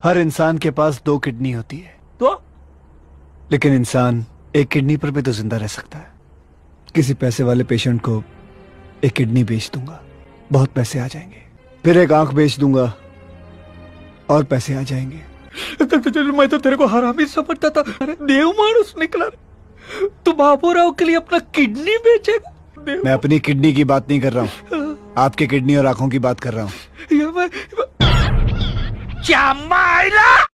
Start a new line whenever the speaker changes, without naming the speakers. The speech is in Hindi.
हर इंसान के पास 2 किडनी होती है,
तो
लेकिन इंसान एक किडनी पर भी तो जिंदा रह सकता है। किसी पैसे वाले पेशेंट को एक किडनी बेच दूंगा, बहुत पैसे आ जाएंगे। फिर एक आंख बेच दूंगा और पैसे आ जाएंगे।
मैं तो तेरे को हरामी समझता था। अरे देव मानुस निकला। तू बाबूराव के लिए अपना किडनी बेचेगा?
मैं अपनी किडनी की बात नहीं कर रहा हूँ, आपके किडनी और आंखों की बात कर रहा हूँ।
ये मैं क्या मायला